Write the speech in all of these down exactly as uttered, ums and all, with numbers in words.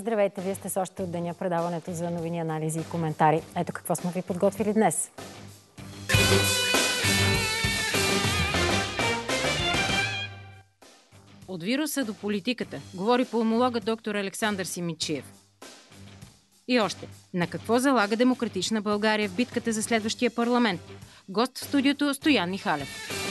Здравейте, вие сте с още от деня предаването за новини, анализи и коментари. Ето какво сме ви подготвили днес. От вируса до политиката, говори пулмолога доктор Александър Симидчиев. И още, на какво залага демократична България в битката за следващия парламент? Гост в студиото Стоян Михалев.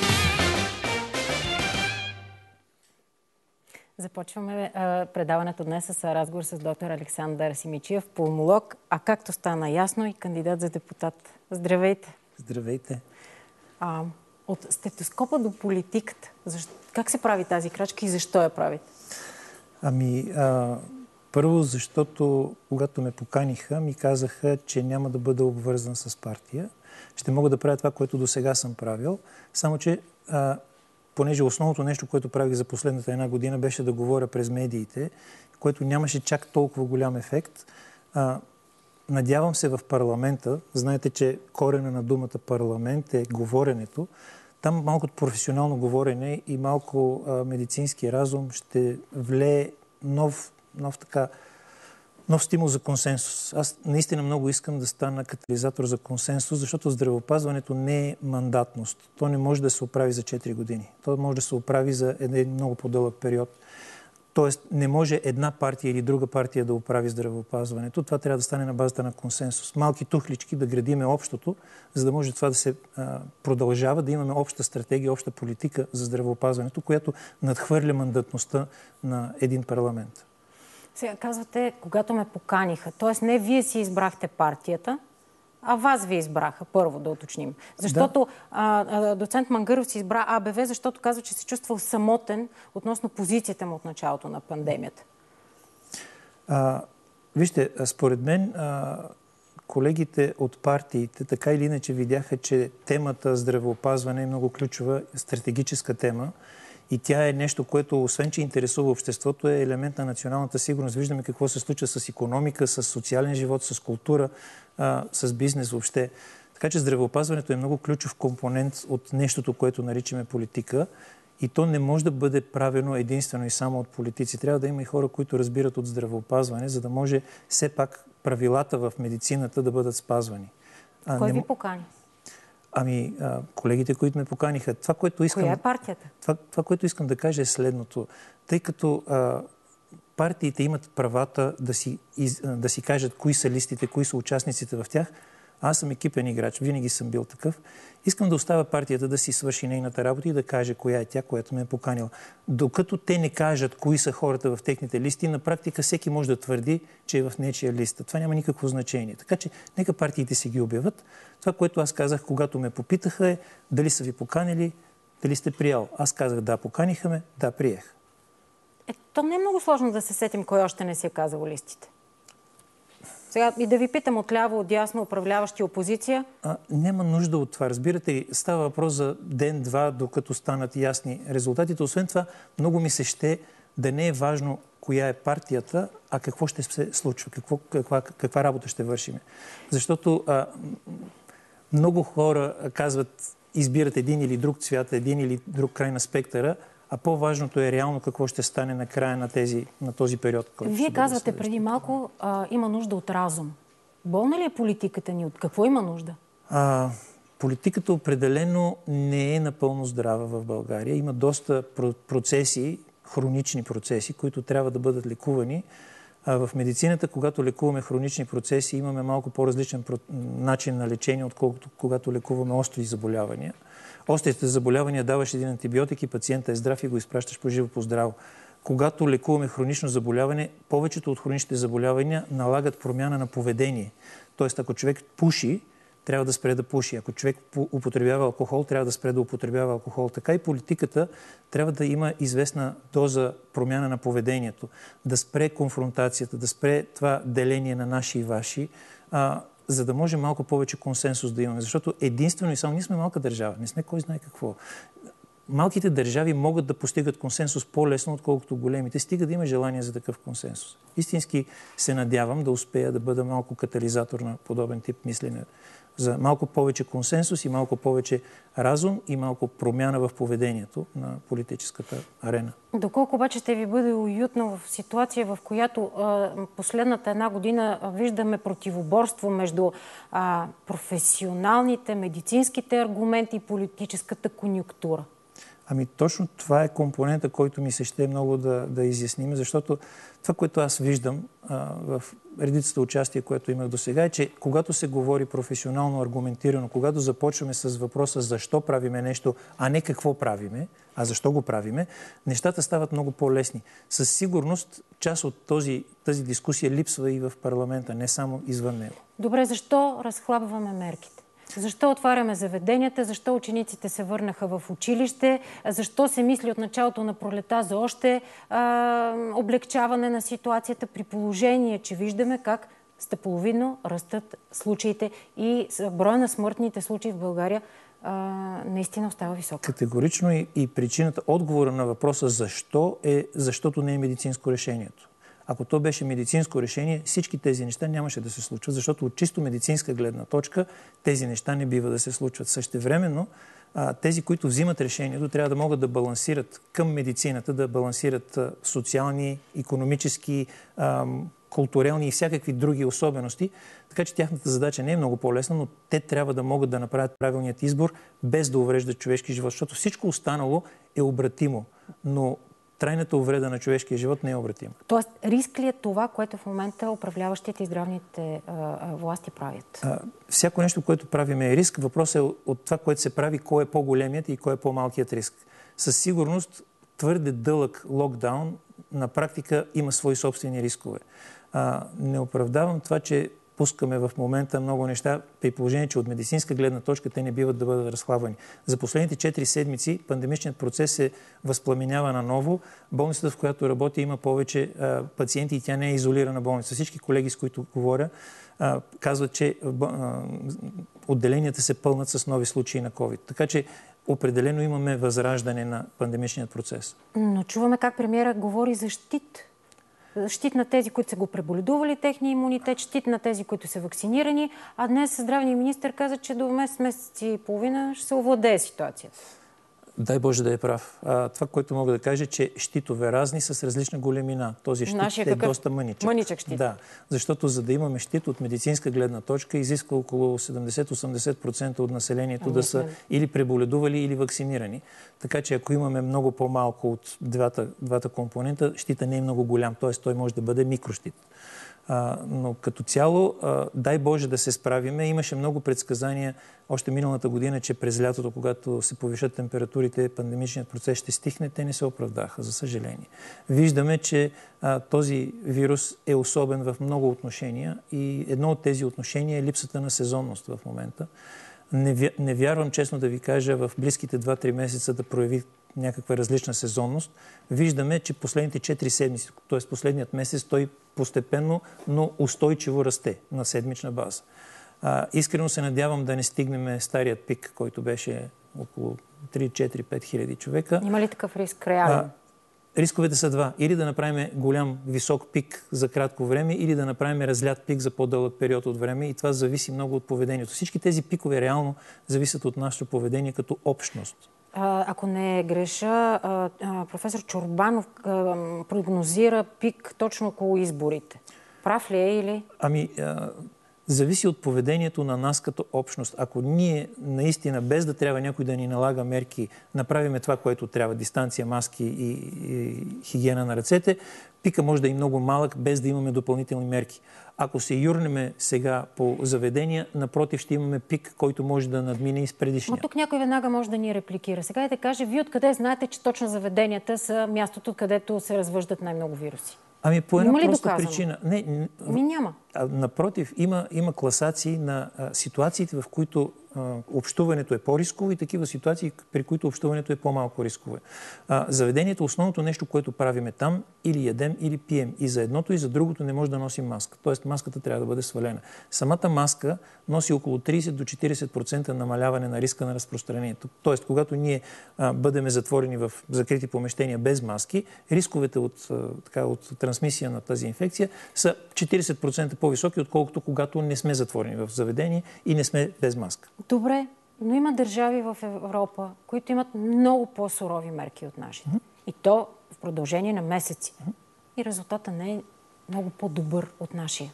Започваме а, предаването днес с разговор с доктор Александър Симидчиев, пулмолог, а както стана ясно и кандидат за депутат. Здравейте! Здравейте! А, от стетоскопа до политиката. Защо, как се прави тази крачка и защо я правите? Ами, а, първо, защото когато ме поканиха, ми казаха, че няма да бъда обвързан с партия. Ще мога да правя това, което до сега съм правил. Само, че а, понеже основното нещо, което правих за последната една година, беше да говоря през медиите, което нямаше чак толкова голям ефект. А, надявам се в парламента, знаете, че корена на думата парламент е говоренето, там малко професионално говорене и малко а, медицински разум ще влее нов, нов, така, нов стимул за консенсус. Аз наистина много искам да стана катализатор за консенсус, защото здравеопазването не е мандатност. То не може да се оправи за четири години. То може да се оправи за един много по-дълъг период. Тоест не може една партия или друга партия да оправи здравеопазването. Това трябва да стане на базата на консенсус. Малки тухлички да градиме общото, за да може това да се а, продължава, да имаме обща стратегия, обща политика за здравеопазването, която надхвърля мандатността на един парламент. Сега казвате, когато ме поканиха. Т.е. не вие си избрахте партията, а вас ви избраха, първо да уточним. Защото да. а, а, доцент Мангаров си избра А Б В, защото казва, че се чувствал самотен относно позицията му от началото на пандемията. А, вижте, според мен а, колегите от партиите така или иначе видяха, че темата здравеопазване е много ключова, стратегическа тема. И тя е нещо, което, освен че интересува обществото, е елемент на националната сигурност. Виждаме какво се случва с икономика, с социален живот, с култура, а, с бизнес въобще. Така че здравеопазването е много ключов компонент от нещото, което наричаме политика. И то не може да бъде правено единствено и само от политици. Трябва да има и хора, които разбират от здравеопазване, за да може все пак правилата в медицината да бъдат спазвани. А, Кой не... ви покани? Ами, а, колегите, които ме поканиха. Това, което искам... Коя е партията? Това, това, което искам да кажа е следното. Тъй като а, партиите имат правата да си, из, да си кажат кои са листите, кои са участниците в тях, аз съм екипен играч, винаги съм бил такъв. Искам да оставя партията да си свърши нейната работа и да каже коя е тя, която ме е поканила. Докато те не кажат кои са хората в техните листи, на практика всеки може да твърди, че е в нечия листа. Това няма никакво значение. Така че нека партиите си ги обявят. Това, което аз казах, когато ме попитаха, е дали са ви поканили, дали сте приял. Аз казах да, поканиха ме, да, приех. Е, то не е много сложно да се сетим кой още не си е казал листите. Сега и да ви питам отляво, отдясно, управляващи опозиция. А, няма нужда от това. Разбирате ли, става въпрос за ден-два, докато станат ясни резултатите. Освен това, много ми се ще да не е важно коя е партията, а какво ще се случва, какво, каква, каква работа ще вършим. Защото а, много хора казват, избират един или друг цвят, един или друг край на спектъра, а по-важното е реално какво ще стане на края на, тези, на този период. Вие казвате преди малко, а, има нужда от разум. Болна ли е политиката ни? От какво има нужда? А, политиката определено не е напълно здрава в България. Има доста процеси, хронични процеси, които трябва да бъдат лекувани. А в медицината, когато лекуваме хронични процеси, имаме малко по-различен начин на лечение, отколкото когато лекуваме остри заболявания. Острите заболявания даваш един антибиотик и пациента е здрав и го изпращаш по живо по здраво. Когато лекуваме хронично заболяване, повечето от хроничните заболявания налагат промяна на поведение. Тоест, ако човек пуши, трябва да спре да пуши. Ако човек употребява алкохол, трябва да спре да употребява алкохол. Така и политиката трябва да има известна доза промяна на поведението. Да спре конфронтацията, да спре това деление на наши и ваши, а, за да може малко повече консенсус да имаме. Защото единствено и само ние сме малка държава. Не сме кой знае какво. малките държави могат да постигат консенсус по-лесно, отколкото големите, стига да има желание за такъв консенсус. Истински се надявам да успея да бъда малко катализатор на подобен тип мислене. За малко повече консенсус и малко повече разум и малко промяна в поведението на политическата арена. Доколко обаче ще ви бъде уютно в ситуация, в която а, последната една година виждаме противоборство между а, професионалните, медицинските аргументи и политическата конюнктура? Ами точно това е компонента, който ми се ще много да, да изясним, защото това, което аз виждам а, в редицата участие, което имах до сега, е, че когато се говори професионално, аргументирано, когато започваме с въпроса защо правиме нещо, а не какво правиме, а защо го правиме, нещата стават много по-лесни. Със сигурност част от този, тази дискусия липсва и в парламента, не само извън него. Добре, защо разхлабваме мерките? Защо отваряме заведенията? Защо учениците се върнаха в училище? Защо се мисли от началото на пролета за още а, облегчаване на ситуацията при положение, че виждаме как стъполовидно растат случаите и броя на смъртните случаи в България а, наистина остава висок? Категорично и, и причината, отговора на въпроса защо е, защото не е медицинско решението. Ако то беше медицинско решение, всички тези неща нямаше да се случват, защото от чисто медицинска гледна точка тези неща не бива да се случват. Същевременно, тези, които взимат решението, трябва да могат да балансират към медицината, да балансират социални, икономически, културелни и всякакви други особености. Така че тяхната задача не е много по-лесна, но те трябва да могат да направят правилният избор, без да увреждат човешки живот, защото всичко останало е обратимо. Но трайната увреда на човешкия живот не е обратима. Тоест, риск ли е това, което в момента управляващите и здравните а, а, власти правят? А, всяко нещо, което правим е риск. Въпросът е от това, което се прави, кой е по-големият и кой е по-малкият риск. Със сигурност, твърде дълъг локдаун на практика има свои собствени рискове. А, не оправдавам това, че пускаме в момента много неща, при положение, че от медицинска гледна точка те не биват да бъдат разхлабвани. За последните четири седмици пандемичният процес се възпламенява наново. Болницата, в която работи, има повече а, пациенти и тя не е изолирана болница. Всички колеги, с които говоря, а, казват, че а, отделенията се пълнат с нови случаи на ковид. Така че определено имаме възраждане на пандемичният процес. Но чуваме как премиерът говори за щит. Щит на тези, които са го преболедували, техния имунитет, щит на тези, които са вакцинирани, а днес здравният министър каза, че до месец, месец и половина ще се овладее ситуацията. Дай Боже да е прав. А, това, което мога да кажа, че щитове разни с различна големина. Този щит Нашия е какъв? доста мъничък. Мъничък щит. Да, защото за да имаме щит от медицинска гледна точка, изисква около седемдесет до осемдесет процента от населението а, да са или преболедували, или вакцинирани. Така че ако имаме много по-малко от двата, двата компонента, щита не е много голям, т.е. той може да бъде микрощит. А, но като цяло, а, дай Боже да се справиме. Имаше много предсказания още миналата година, че през лятото, когато се повишат температурите, пандемичният процес ще стихне. Те не се оправдаха, за съжаление. Виждаме, че а, този вирус е особен в много отношения и едно от тези отношения е липсата на сезонност в момента. Не, не вярвам, честно да ви кажа, в близките два-три месеца да прояви някаква различна сезонност. Виждаме, че последните четири седмици, т.е. последният месец, той постепенно, но устойчиво расте на седмична база. А, искрено се надявам да не стигнем старият пик, който беше около три-четири-пет хиляди човека. Има ли такъв риск реален? А, рисковете са два. Или да направим голям, висок пик за кратко време, или да направим разлят пик за по-дълъг период от време. И това зависи много от поведението. Всички тези пикове реално зависят от нашето поведение като общност. Ако не греша, професор Чорбанов прогнозира пик точно около изборите. Прав ли е или? Ами, зависи от поведението на нас като общност. Ако ние наистина, без да трябва някой да ни налага мерки, направиме това, което трябва, дистанция, маски и, и хигиена на ръцете, пика може да е много малък, без да имаме допълнителни мерки. Ако се юрнеме сега по заведения, напротив ще имаме пик, който може да надмине и с предишния. Но тук някой веднага може да ни репликира. Сега и да каже, вие откъде знаете, че точно заведенията са мястото, където се развъждат най-много вируси? Ами по една проста доказано? причина. Не, Ми няма. А, напротив, има, има класации на а, ситуациите, в които а, общуването е по-рисково и такива ситуации, при които общуването е по-малко рисково. А, заведението, основното нещо, което правиме там, или ядем, или пием. И за едното, и за другото не може да носим маска. Тоест маската трябва да бъде свалена. Самата маска носи около трийсет до четирийсет процента намаляване на риска на разпространението. Тоест, когато ние а, бъдем затворени в закрити помещения без маски, рисковете от, а, така, от трансмисия на тази инфекция са четирийсет процента по-високи, отколкото когато не сме затворени в заведение и не сме без маска. Добре, но има държави в Европа, които имат много по-сурови мерки от нашите. Mm-hmm. И то в продължение на месеци. Mm-hmm. И резултата не е много по-добър от нашия.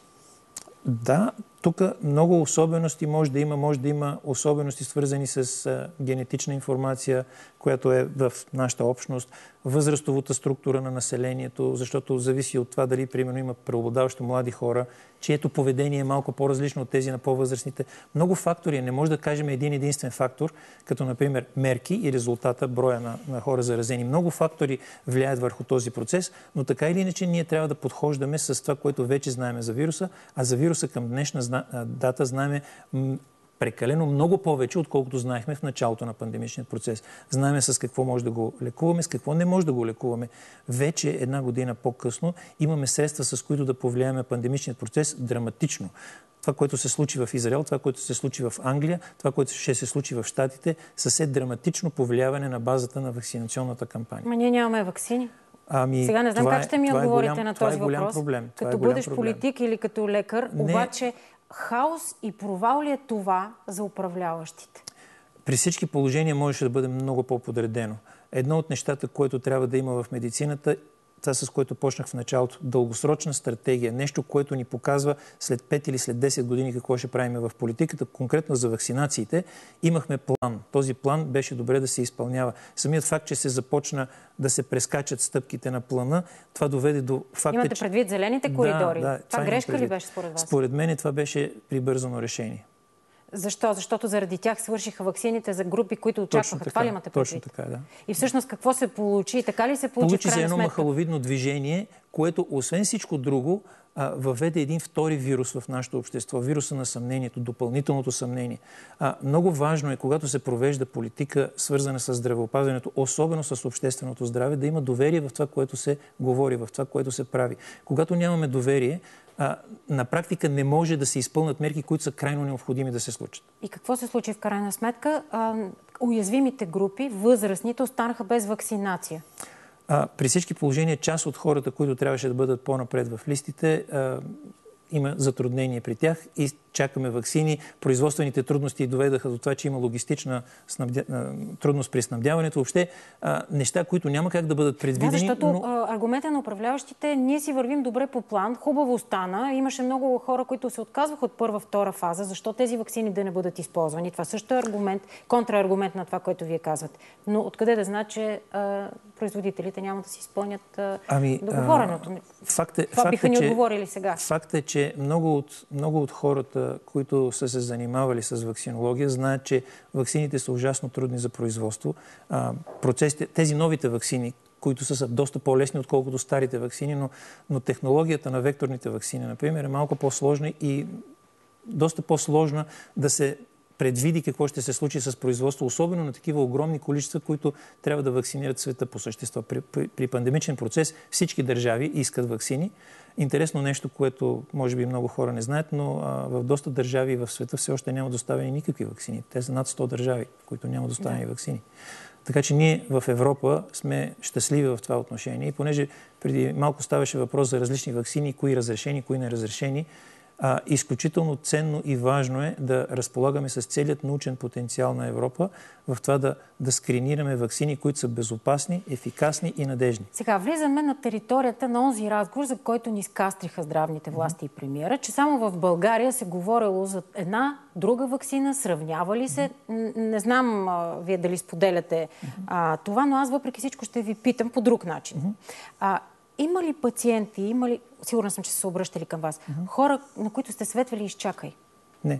Да, тук много особености може да има. Може да има особености, свързани с а, генетична информация, която е в нашата общност, възрастовата структура на населението, защото зависи от това дали, примерно, има преобладаващо млади хора, чието поведение е малко по-различно от тези на по-възрастните. Много фактори. Не може да кажем един единствен фактор, като, например, мерки и резултата, броя на, на хора заразени. Много фактори влияят върху този процес, но така или иначе ние трябва да подхождаме с това, което вече знаем за вируса, а за вируса към днешна дата знаем прекалено много повече, отколкото знаехме в началото на пандемичния процес. Знаеме с какво може да го лекуваме, с какво не може да го лекуваме. Вече една година по-късно имаме средства, с които да повлияем пандемичния процес драматично. Това, което се случи в Израел, това, което се случи в Англия, това, което ще се случи в Щатите, са все драматично повлияване на базата на вакцинационната кампания. Ма ние нямаме ваксини. Ами, Сега не знам как ще ми отговорите голям, на този е въпрос. Проблем. Като е бъдеш проблем. политик или като лекар, не... обаче хаос и провал ли е това за управляващите? При всички положения можеше да бъде много по-подредено. Едно от нещата, което трябва да има в медицината, това с което почнах в началото, дългосрочна стратегия, нещо, което ни показва след пет или след десет години какво ще правим в политиката, конкретно за вакцинациите, имахме план. Този план беше добре да се изпълнява. Самият факт, че се започна да се прескачат стъпките на плана, това доведе до факта, Имате че... предвид зелените коридори? Да, да, това, това грешка ли беше според вас? Според мен това беше прибързано решение. Защо? Защото заради тях свършиха ваксините за групи, които очакваха. Това ли имате предвид? Точно така, да. И всъщност какво се получи? Така ли се получи, получи в крайна се едно сметка? махаловидно движение, което освен всичко друго а, въведе един втори вирус в нашето общество. Вируса на съмнението, допълнителното съмнение. А, много важно е, когато се провежда политика, свързана с здравеопазването, особено с общественото здраве, да има доверие в това, което се говори, в това, което се прави. Когато нямаме доверие, А, на практика не може да се изпълнат мерки, които са крайно необходими да се случат. И какво се случи в крайна сметка? А, уязвимите групи, възрастните, останаха без вакцинация. А, при всички положения, част от хората, които трябваше да бъдат по-напред в листите, а, има затруднение при тях и чакаме ваксини. Производствените трудности доведаха до това, че има логистична снабдя... трудност при снабдяването. Въобще а, неща, които няма как да бъдат предвидени. Да, защото но... аргумента на управляващите, ние си вървим добре по план, хубаво стана. Имаше много хора, които се отказваха от първа, втора фаза. Защо тези ваксини да не бъдат използвани? Това също е аргумент, контрааргумент на това, което вие казвате. Но откъде да знае, че а, производителите няма да си изпълнят а, ами, договореното? Факт е, това факт биха е, ни че, отговорили сега. Факт е, че много от, много от хората, които са се занимавали с ваксинология, знаят, че ваксините са ужасно трудни за производство. А, процесите, тези новите ваксини, които са, са доста по-лесни, отколкото старите ваксини, но, но технологията на векторните ваксини, например, е малко по-сложна и доста по-сложна да се предвиди какво ще се случи с производство, особено на такива огромни количества, които трябва да вакцинират света по същество. При, при, при пандемичен процес всички държави искат ваксини. Интересно нещо, което може би много хора не знаят, но а, в доста държави в света все още няма доставени никакви ваксини. Те са над сто държави, които няма доставени да. ваксини. Така че ние в Европа сме щастливи в това отношение. И понеже преди малко ставаше въпрос за различни ваксини, кои разрешени, кои неразрешени, А, изключително ценно и важно е да разполагаме с целият научен потенциал на Европа в това да, да скринираме ваксини, които са безопасни, ефикасни и надежни. Сега влизаме на територията на онзи разговор, за който ни скастриха здравните власти mm-hmm. и премиера, че само в България се говорило за една друга ваксина, сравнява ли се? Mm-hmm. Не знам а, вие дали споделяте mm-hmm. а, това, но аз въпреки всичко ще ви питам по друг начин. Mm-hmm. А, Има ли пациенти, има ли, сигурна съм, че са се обръщали към вас, mm-hmm. хора, на които сте светвали изчакай? Не.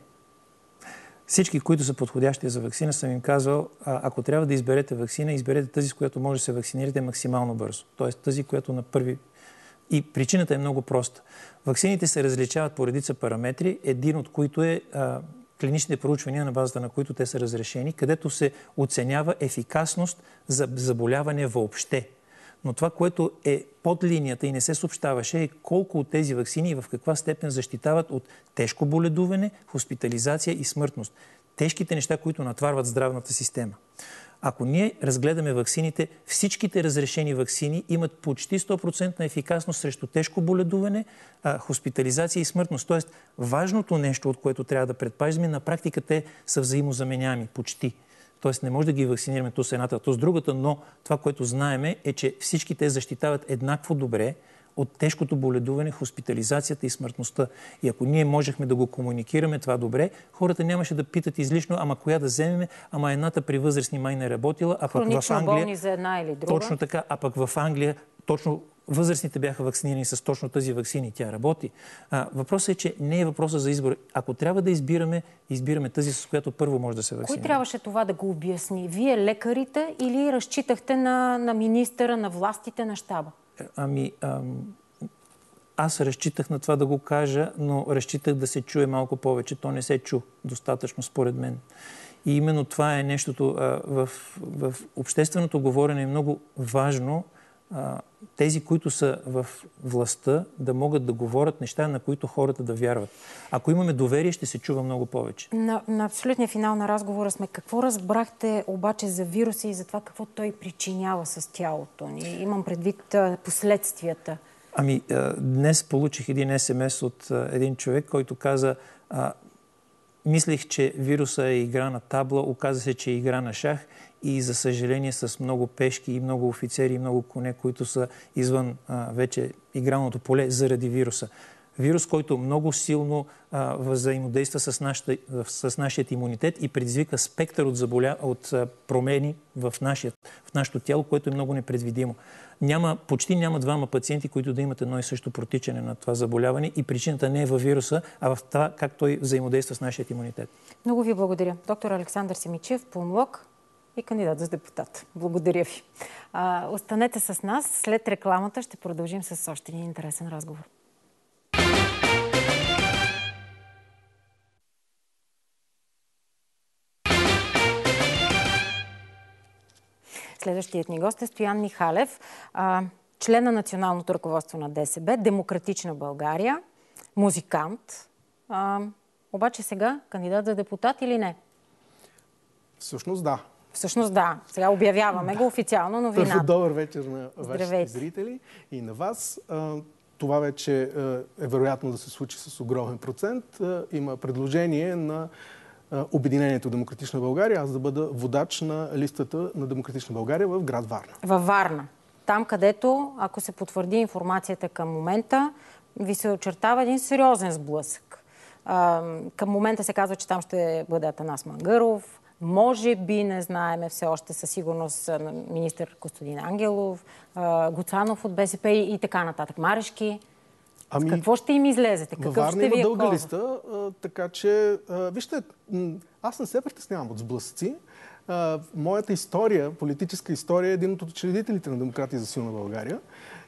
Всички, които са подходящи за ваксина, съм им казал, а, ако трябва да изберете ваксина, изберете тази, с която може да се вакцинирате максимално бързо. Тоест тази, която на първи... И причината е много проста. Ваксините се различават по редица параметри, един от които е а, клиничните проучвания, на базата на които те са разрешени, където се оценява ефикасност за заболяване въобще. Но това, което е под линията и не се съобщаваше, е колко от тези ваксини и в каква степен защитават от тежко боледуване, хоспитализация и смъртност. Тежките неща, които натварват здравната система. Ако ние разгледаме ваксините, всичките разрешени ваксини имат почти сто процента ефикасност срещу тежко боледуване, хоспитализация и смъртност. Тоест, важното нещо, от което трябва да предпазим, на практика те са взаимозаменяеми, почти. Тоест, не може да ги вакцинираме то с едната, то с другата, но това, което знаеме, е, че всички те защитават еднакво добре от тежкото боледуване, хоспитализацията и смъртността. И ако ние можехме да го комуникираме това добре, хората нямаше да питат излишно, ама коя да вземем, ама едната при възрастни май не работила, а пък в Англия... болни за една или друга. Точно така, а пък в Англия точно възрастните бяха вакцинирани с точно тази ваксини. Тя работи. А, въпросът е, че не е въпроса за избор. Ако трябва да избираме, избираме тази, с която първо може да се вакцинира. Кой трябваше това да го обясни? Вие, лекарите, или разчитахте на, на министъра, на властите, на щаба? Ами, ам, аз разчитах на това да го кажа, но разчитах да се чуе малко повече. То не се чу достатъчно, според мен. И именно това е нещото. А, в, в общественото говорене е много важно а, тези, които са в властта, да могат да говорят неща, на които хората да вярват. Ако имаме доверие, ще се чува много повече. На, на абсолютния финал на разговора сме. Какво разбрахте обаче за вируса и за това какво той причинява с тялото ни? Имам предвид а, последствията. Ами, а, днес получих един ес ем ес от а, един човек, който каза: а, мислих, че вируса е игра на табла, оказа се, че е игра на шах и, за съжаление, с много пешки и много офицери и много коне, които са извън а, вече игралното поле заради вируса. Вирус, който много силно а, взаимодейства с, нашата, с нашия имунитет и предизвика спектър от, заболя... от а, промени в, нашия, в нашето тяло, което е много непредвидимо. Няма, почти няма двама пациенти, които да имат едно и също протичане на това заболяване, и причината не е във вируса, а в това как той взаимодейства с нашия имунитет. Много ви благодаря. Доктор Александър Симидчиев, пулмолог и кандидат за депутат. Благодаря ви. А, останете с нас. След рекламата ще продължим с още един интересен разговор. Следващият ни гост е Стоян Михалев, член на националното ръководство на Д С Б, Демократична България, музикант. А, обаче сега кандидат за депутат или не? Всъщност да. Всъщност да. Сега обявяваме да. го официално новината. Първо, добър вечер на вашите Здравейте. зрители и на вас. Това вече е вероятно да се случи с огромен процент. Има предложение на Обединението Демократична България, аз да бъда водач на листата на Демократична България в град Варна. Във Варна. Там, където, ако се потвърди информацията към момента, ви се очертава един сериозен сблъсък. А, към момента се казва, че там ще бъде Атанас Мангъров. Може би, не знаеме все още със сигурност, министър Костадин Ангелов, а, Гуцанов от Б С П и, и така нататък. Марешки. Ами, какво ще им излезете? Какъв Варна ще ви има е дълга коза? листа, а, така че, а, вижте, аз не се притеснявам от сблъсъци. А, моята история, политическа история, е един от учредителите на Демократи за силна България.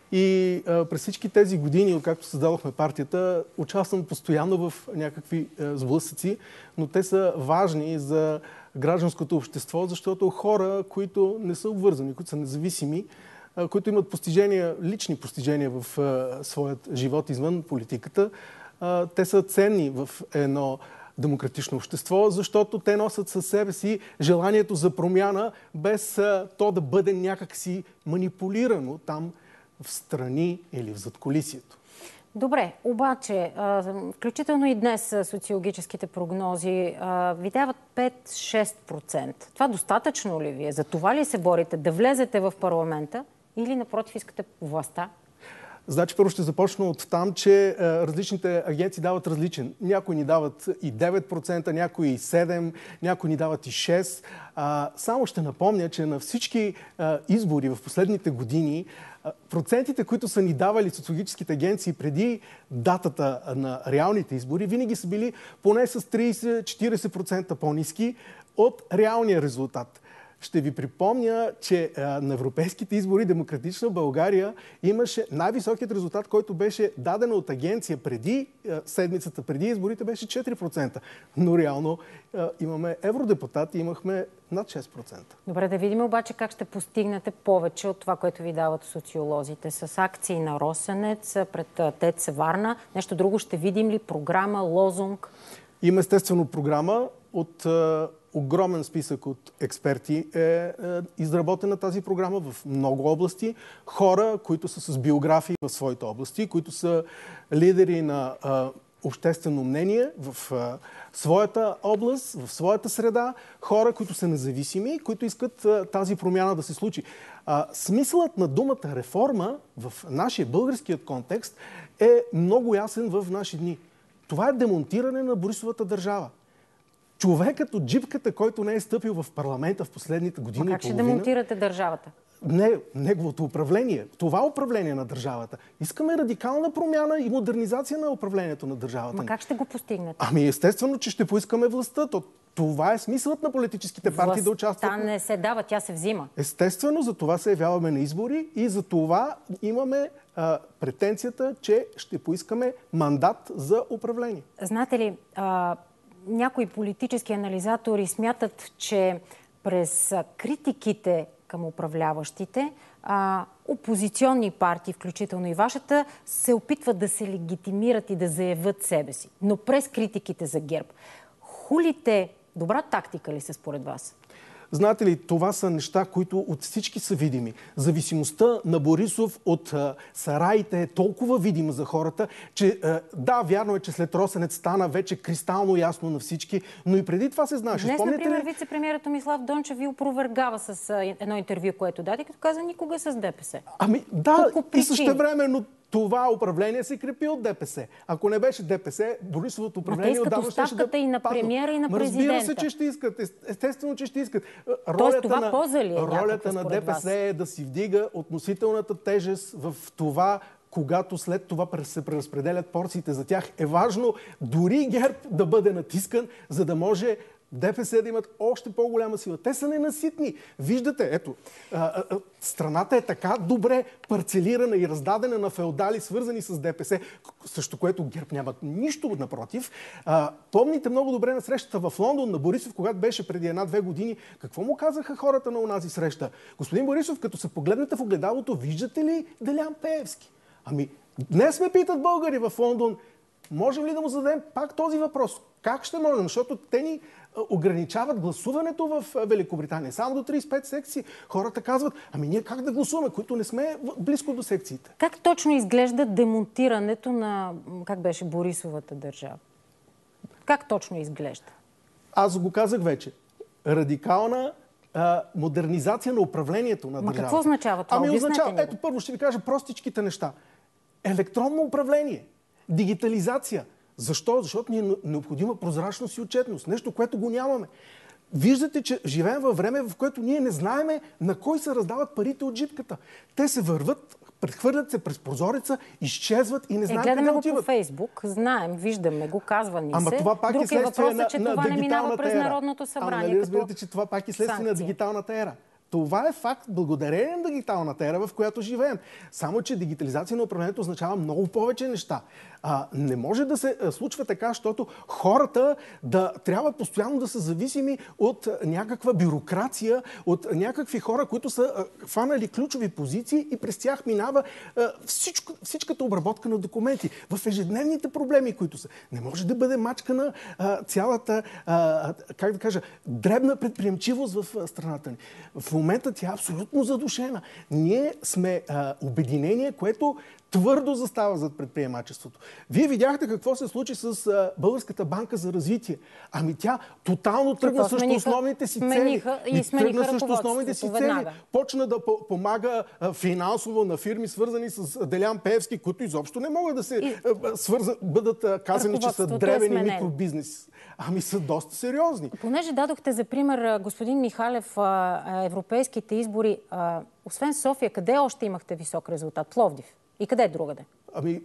И а, през всички тези години, откакто създадохме партията, участвам постоянно в някакви а, сблъсъци, но те са важни за гражданското общество, защото хора, които не са обвързани, които са независими, които имат постижения, лични постижения в а, своят живот извън политиката, а, те са ценни в едно демократично общество, защото те носят със себе си желанието за промяна, без а, то да бъде някакси манипулирано там в страни или в задкулисието. Добре, обаче, включително и днес социологическите прогнози ви дават пет-шест процента. Това достатъчно ли ви е? За това ли се борите? Да влезете в парламента или напротив искате властта? Значи първо ще започна от там, че а, различните агенции дават различен. Някои ни дават и девет процента, някои и седем процента, някои ни дават и шест процента. А, само ще напомня, че на всички а, избори в последните години а, процентите, които са ни давали социологическите агенции преди датата на реалните избори, винаги са били поне с трийсет-четирийсет процента по-ниски от реалния резултат. Ще ви припомня, че а, на европейските избори Демократична България имаше най-високият резултат, който беше даден от агенция преди а, седмицата, преди изборите, беше четири процента. Но реално а, имаме евродепутати, имахме над шест процента. Добре, да видим обаче как ще постигнете повече от това, което ви дават социолозите. С акции на Росенец, пред ТЕЦ Варна. Нещо друго ще видим ли? Програма, лозунг? Има естествено програма от е, огромен списък от експерти е, е изработена тази програма в много области. Хора, които са с биографии в своите области, които са лидери на е, обществено мнение в е, своята област, в своята среда. Хора, които са независими, които искат е, тази промяна да се случи. А, смисълът на думата реформа в нашия българският контекст е много ясен в наши дни. Това е демонтиране на Борисовата държава. Човекът от джипката, който не е стъпил в парламента в последните години и половина... Как ще демонтирате държавата? Не, неговото управление. Това управление на държавата. Искаме радикална промяна и модернизация на управлението на държавата. Ма как ще го постигнете? Ами естествено, че ще поискаме властта. То, това е смисълът на политическите партии Властта да участват. Властта не се дава, тя се взима. Естествено, за това се явяваме на избори и за това имаме а, претенцията, че ще поискаме мандат за управление. Знаете ли, а, някои политически анализатори смятат, че през критиките към управляващите, а, опозиционни партии, включително и вашата, се опитват да се легитимират и да заявят себе си. Но през критиките за ГЕРБ. Хулите добра тактика ли са според вас? Знаете ли, това са неща, които от всички са видими. Зависимостта на Борисов от а, сараите е толкова видима за хората, че а, да, вярно е, че след Росенец стана вече кристално ясно на всички, но и преди това се знаеше. Днес, Спомняте например, ли... вице-премиерът Томислав Дончев ви опровергава с а, едно интервю, което даде, като каза никога с ДПС. Ами да, и същевременно това управление се крепи от ДПС. Ако не беше ДПС, Борисовото управление отдавна щеше да... и на премиера, и на президента. Разбира се, че ще искат. Естествено, че ще искат. Тоест това на, поза ли е ролята на ДПС вас? Е да си вдига относителната тежест в това, когато след това се преразпределят порциите за тях. Е важно дори ГЕРБ да бъде натискан, за да може ДПС да имат още по-голяма сила. Те са ненаситни. Виждате, ето, а, а, страната е така добре парцелирана и раздадена на феодали, свързани с ДПС, също което ГЕРБ нямат нищо напротив. А, помните много добре на срещата в Лондон на Борисов, когато беше преди една-две години. Какво му казаха хората на онази среща? Господин Борисов, като се погледнете в огледалото, виждате ли Делян Пеевски? Ами, днес ме питат българи в Лондон, можем ли да му зададем пак този въпрос? Как ще можем? Защото те ни ограничават гласуването в Великобритания. Само до тридесет и пет секции. Хората казват, ами ние как да гласуваме, които не сме близко до секциите? Как точно изглежда демонтирането на, как беше, Борисовата държава? Как точно изглежда? Аз го казах вече. Радикална а, модернизация на управлението на държавата. Ма какво означава това? Ами означава, ето първо ще ви кажа простичките неща. Електронно управление, дигитализация. Защо? Защото ни е необходима прозрачност и отчетност. Нещо, което го нямаме. Виждате, че живеем във време, в което ние не знаеме на кой се раздават парите от джипката. Те се върват, прехвърлят се през прозореца, изчезват и не знаем е, къде отиват. Го по Фейсбук, знаем, виждаме го, казва ни се. Ама това пак Друг е следствие въпросът, на, че на това не минава през ера. Народното събрание. Ама нали разбирате, че това пак е следствие санкция. на дигиталната ера? Това е факт благодарение на дигиталната ера, в която живеем. Само, че дигитализация на управлението означава много повече неща. А, не може да се а, случва така, защото хората да трябва постоянно да са зависими от а, някаква бюрокрация, от а, някакви хора, които са а, фанали ключови позиции и през тях минава а, всичко, всичката обработка на документи. В ежедневните проблеми, които са. Не може да бъде мачкана а, цялата, а, как да кажа, дребна предприемчивост в а, страната ни. В момента тя е абсолютно задушена. Ние сме а, обединение, което твърдо застава зад предприемачеството. Вие видяхте какво се случи с а, Българската банка за развитие. Ами тя тотално тръгна също смениха, основните си цели. Смениха и тръгна също основните си цели. Веднага. Почна да помага а, финансово на фирми, свързани с Делян Пеевски, които изобщо не могат да се и... а, свърза, бъдат а, казани, че са древен и микробизнес. Ами са доста сериозни. Понеже дадохте за пример, господин Михалев, европейските избори, освен София, къде още имахте висок резултат? Пловдив. И къде другаде? Ами,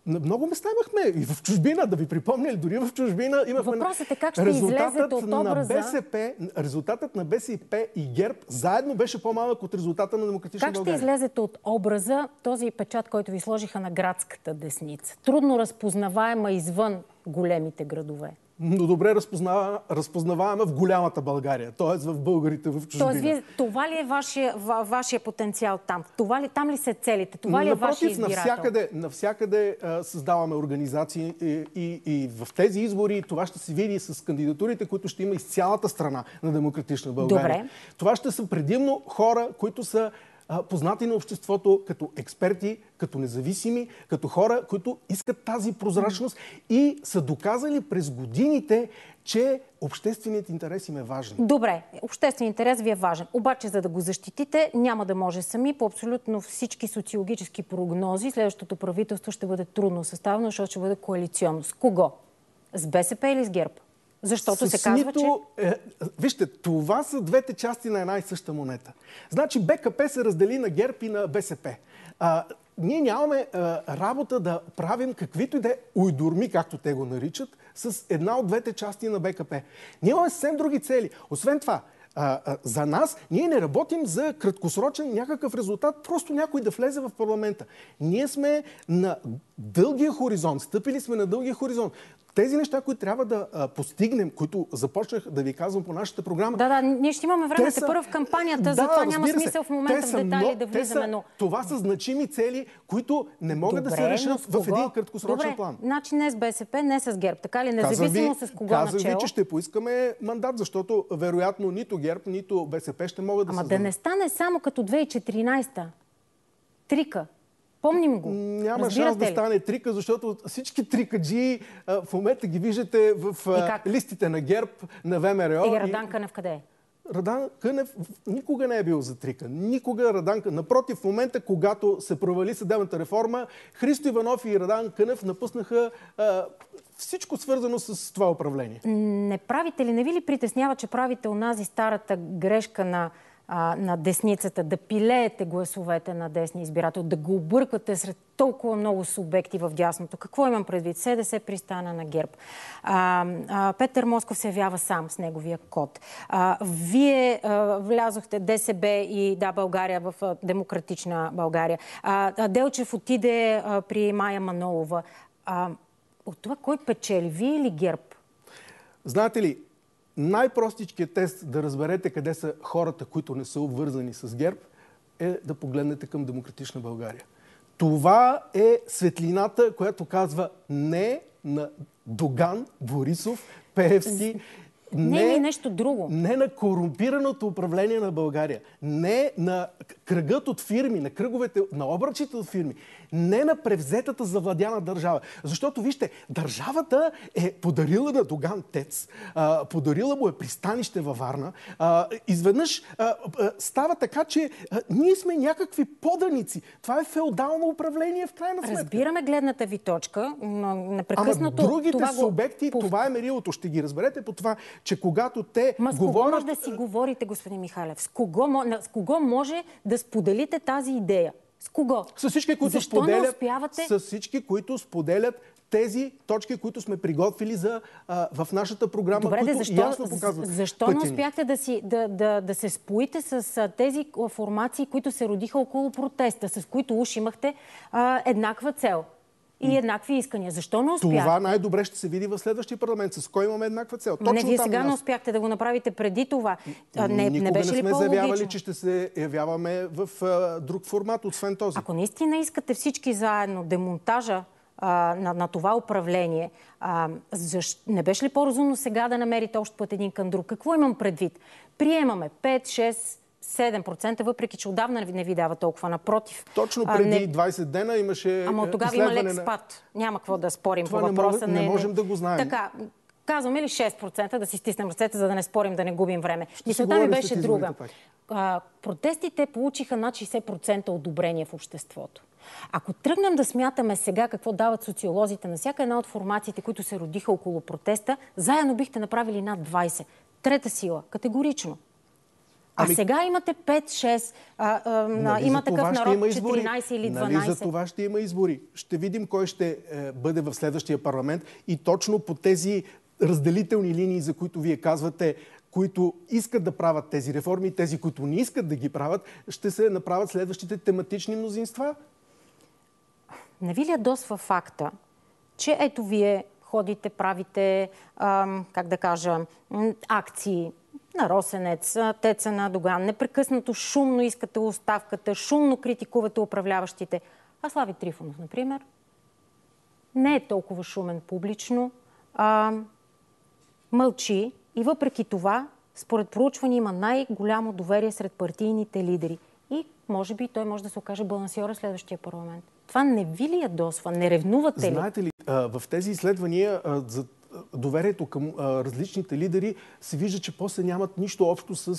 На много места имахме. И в чужбина, да ви припомня, или дори в чужбина имахме... Въпросът е как ще излезете от образа... На БСП, резултатът на БСП и ГЕРБ заедно беше по-малък от резултата на Демократична България. България. Как ще излезете от образа, този печат, който ви сложиха на градската десница? Трудно разпознаваема извън големите градове. Но добре разпознава, разпознаваме в голямата България, т.е. в българите в чужбина. Тоест, вие, това ли е вашия, вашия потенциал там? Това ли, там ли се целите? Това ли е вашия избирател? Навсякъде, навсякъде а, създаваме организации и, и, и в тези избори това ще се види с кандидатурите, които ще има из цялата страна на Демократична България. Добре. Това ще са предимно хора, които са познати на обществото като експерти, като независими, като хора, които искат тази прозрачност и са доказали през годините, че общественият интерес им е важен. Добре, общественият интерес ви е важен. Обаче, за да го защитите, няма да може сами. По абсолютно всички социологически прогнози, следващото правителство ще бъде трудно съставено, защото ще бъде коалиционно. С кого? С БСП или с ГЕРБ? Защото се казва, нито, че... Е, вижте, това са двете части на една и съща монета. Значи БКП се раздели на ГЕРБ и на БСП. А, ние нямаме а, работа да правим каквито и да е уйдурми, както те го наричат, с една от двете части на БКП. Ние имаме съвсем други цели. Освен това, А, а, за нас, ние не работим за краткосрочен някакъв резултат, просто някой да влезе в парламента. Ние сме на дългия хоризонт, стъпили сме на дългия хоризонт. Тези неща, които трябва да а, постигнем, които започнах да ви казвам по нашата програма... Да, да, ние ще имаме време те първо в кампанията, да, затова няма смисъл в момента в детайли но, да влизаме, но... Това са значими цели, които не могат Добре, да се решат в един краткосрочен Добре, план. Значи не с БСП, не с ГЕРБ, така ли? Независимо ви, с кого казах начало. ви, че ще поискаме мандат, защото вероятно нито ГЕРБ, нито БСП ще могат да Ама създадат. да не стане само като две хиляди и четиринадесета. Трика. Помним го. Няма Разбирате шанс да ли? стане трика, защото всички трикаджии в момента ги виждате в листите на ГЕРБ, на ВМРО. И Радан Кънев къде е? Радан Кънев никога не е бил за трика. Никога Радан Кънев. Напротив, в момента, когато се провали съдебната реформа, Христо Иванов и Радан Кънев напуснаха а, всичко свързано с това управление. Не правите ли, не ви ли притеснява, че правите онази старата грешка на А, на десницата, да пилеете гласовете на десния избирател, да го обърквате сред толкова много субекти в дясното. Какво имам предвид? СДС пристана на ГЕРБ. А, а, Петър Москов се явява сам с неговия код. А, вие а, влязохте ДСБ и Да, България в а, Демократична България. А, а, Делчев отиде а, при Мая Манолова. А, от това кой печели? Вие или ГЕРБ? Знаете ли, най-простичкият тест да разберете къде са хората, които не са обвързани с ГЕРБ, е да погледнете към Демократична България. Това е светлината, която казва не на Доган, Борисов, Пеевски, Не, не, нещо друго. Не на корумпираното управление на България. Не на кръгът от фирми, на кръговете, на обръчите от фирми. Не на превзетата завладяна държава. Защото, вижте, държавата е подарила на Доган ТЕЦ, а, подарила му е пристанище във Варна. А, изведнъж а, а, става така, че а, ние сме някакви поданици. Това е феодално управление в крайна сметка. Разбираме гледната ви точка, но непрекъснато... Ама другите това субекти, го... това е мерилото. Ще ги разберете по това, че когато те Ма с говорят... кого може да си говорите, господин Михайлев? С кого, с кого може да споделите тази идея? С кого? С всички, които Защо споделят, не успявате? С всички, които споделят тези точки, които сме приготвили за, а, в нашата програма, Добре, които защо, ясно показват защо не успяхте да, си, да, да, да се споите с а, тези формации, които се родиха около протеста, с които уж имахте а, еднаква цел и еднакви искания? Защо не успяхте? Това най-добре ще се види в следващия парламент. С кой имаме еднаква цел? Ма не, вие сега не успяхте да го направите преди това. А, не, Никога не беше не ли сме по-логично? заявявали, че ще се явяваме в а, друг формат, освен този. Ако наистина искате всички заедно демонтажа а, на, на това управление, а, защ... не беше ли по-разумно сега да намерите общ път един към друг? Какво имам предвид? Приемаме пет, шест, седем процента, въпреки че отдавна не ви дава толкова. Напротив. Точно преди а, не... двайсет дена имаше. Ама от тогава има изследване лекспад. На... Няма какво да спорим това по въпроса. Не, мог, не можем да го знаем. Така, казваме ли шест процента да си стиснем ръцете, за да не спорим, да не губим време? Мисълта ми говорим беше след друга. А, протестите получиха над шейсет процента одобрение в обществото. Ако тръгнем да смятаме сега какво дават социолозите на всяка една от формациите, които се родиха около протеста, заедно бихте направили над двайсет. Трета сила, категорично. А ами... сега имате пет-шест, нали има такъв народ четиринайсет или дванайсет. Нали за това ще има избори. Ще видим кой ще е, бъде в следващия парламент и точно по тези разделителни линии, за които вие казвате, които искат да правят тези реформи, тези, които не искат да ги правят, ще се направят следващите тематични мнозинства. Не ви ли ядосва факта, че ето вие ходите, правите, ам, как да кажа, акции на Росенец, Теца на Доган, непрекъснато шумно искате оставката, шумно критикувате управляващите. А Слави Трифонов, например, не е толкова шумен публично, а, мълчи и въпреки това, според проучвания, има най-голямо доверие сред партийните лидери. И може би той може да се окаже балансьора в следващия парламент. Това не ви ли ядосва? Не ревнувате ли? Знаете ли, в тези изследвания за доверието към различните лидери се вижда, че после нямат нищо общо с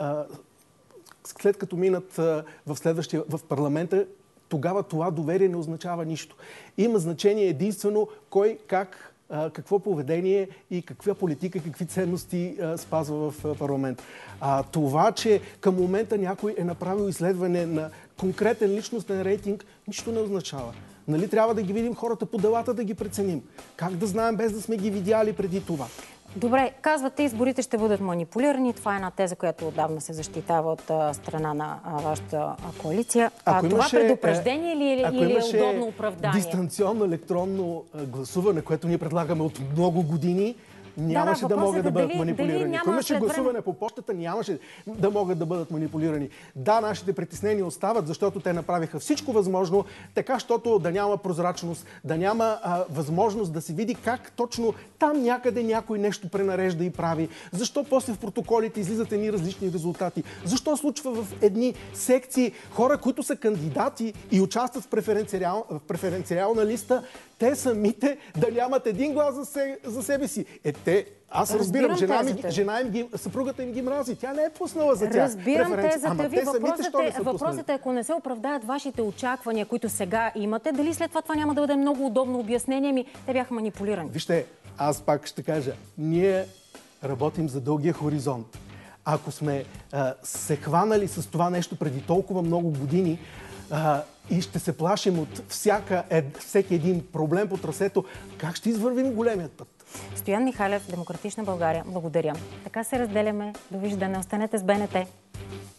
след като минат в следващия в парламента, тогава това доверие не означава нищо. Има значение единствено кой, как, какво поведение и каква политика, какви ценности спазва в парламент. А това, че към момента някой е направил изследване на конкретен личностен рейтинг, нищо не означава. Нали трябва да ги видим хората по делата, да ги преценим? Как да знаем без да сме ги видяли преди това? Добре, казвате, изборите ще бъдат манипулирани. Това е една теза, която отдавна се защитава от а, страна на а, вашата а, коалиция. А, това имаше, предупреждение ли е, или е удобно оправдание? Дистанционно електронно гласуване, което ние предлагаме от много години, нямаше да, да, да могат да бъдат дали, манипулирани. Ако имаше гласуване време... по почтата, нямаше да могат да бъдат манипулирани. Да, нашите притеснения остават, защото те направиха всичко възможно, така, защото да няма прозрачност, да няма а, възможност да се види как точно там някъде някой нещо пренарежда и прави. Защо после в протоколите излизат едни различни резултати? Защо случва в едни секции хора, които са кандидати и участват в, преференциал, в преференциална листа, те самите да нямат един глас за, се, за себе си. Е, те, аз разбирам, разбирам жена, ми, жена им ги, съпругата им ги мрази. Тя не е пуснала за тях. Разбирам тезата Ама ви. те въпросът, самите, е, въпросът е, ако не се оправдаят вашите очаквания, които сега имате, дали след това това няма да бъде много удобно обяснение ми, те бяха манипулирани. Вижте, аз пак ще кажа, ние работим за дългия хоризонт. Ако сме а, се хванали с това нещо преди толкова много години, а, и ще се плашим от всяка, е, всеки един проблем по трасето, как ще извървим големият път? Стоян Михалев, Демократична България. Благодаря. Така се разделяме. Довиждане. Останете с БНТ.